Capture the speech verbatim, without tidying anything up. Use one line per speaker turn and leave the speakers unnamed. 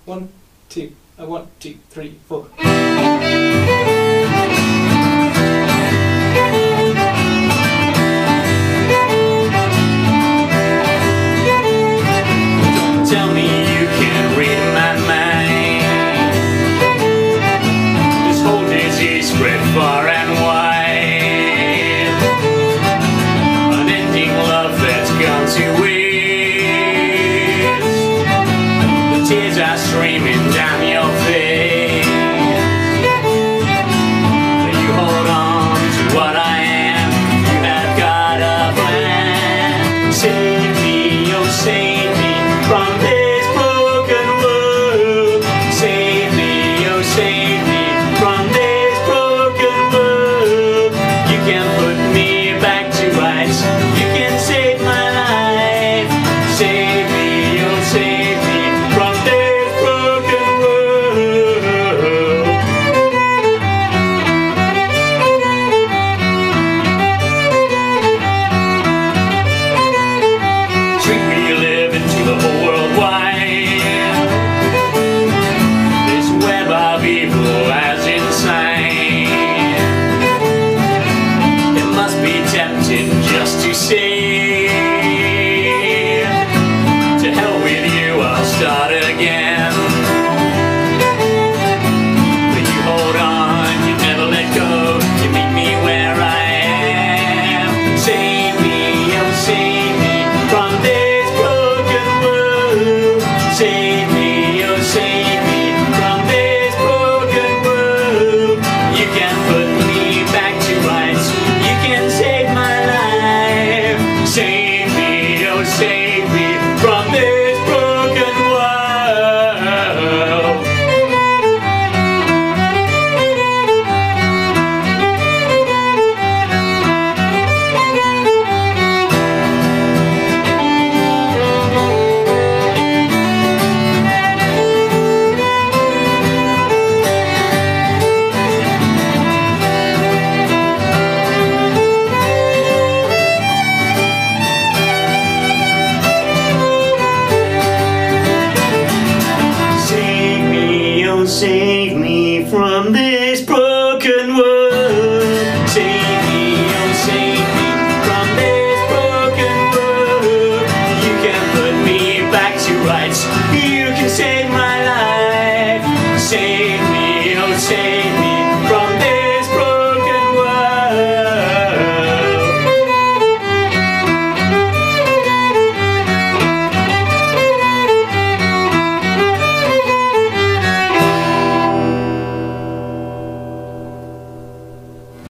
One, two, uh, one, two, three, four.
Tell me you can read my mind. This whole disease spread far and wide. Unending love that's gone to waste. The tears are streaming down your face. You hold on to what I am. You have got a plan. Save me, oh save me from this broken world. Save me, oh save me from this broken world. You can put me back to rights. You can save my life. Save me, oh save me from this broken world. Treat me living to the whole world wide. This web of evil as insane. It must be tempting just to say, to hell with you, I'll start again. But you hold on, you never let go. You meet me where I am. Save me, oh save me from this broken world. Save me, oh save me from this broken world. You can put me back to rights. You can save my life. Save me, oh save me from this broken world. Save me, oh save me from this broken world. Save me, oh save me from this broken world. You can put me back to rights. You can save my